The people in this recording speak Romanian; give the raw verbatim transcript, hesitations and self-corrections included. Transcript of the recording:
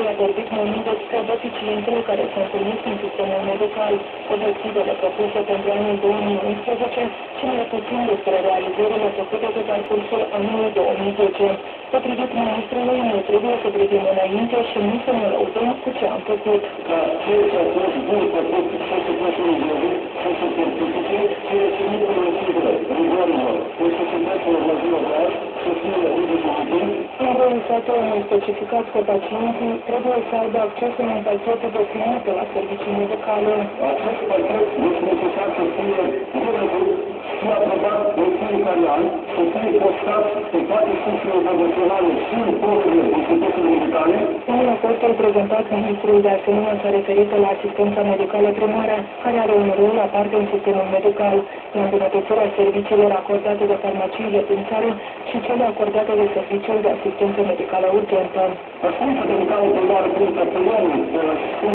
a vorbit mai mult despre deficiențele care se întâlnesc în sistemul medical, obiectivele propuse pentru anul două mii unsprezece și mai puțin despre realizările făcute pe parcursul anului două mii zece. Potrivit ministrului, noi trebuie să privim înainte și nu să ne lăudăm cu ce am făcut. Ca ceea ce a fost bun făcut să se poate rezolvi, să se certifice și reținut în considerare, rigorilor, în societatea locală, să fie rezolvit. Învățatul unui specificat că pacienții trebuie să aibă acces în un pachet de clientă la servicii medicale. Acest pachet este necesar să fie rezolvit și aprobat în fiecare an, să fie postat pe toate instituțiile profesionale și în propriile instituțiile medicale. În raportul prezentat, ministrul de asemenea s-a referit la asistența medicală primară, care are un rol aparte în sistemul medical, la îmbunătățirea serviciilor acordate de farmaciile din țară și cele acordate de serviciul de asistență medicală urgentă. Asistența medicală primară prin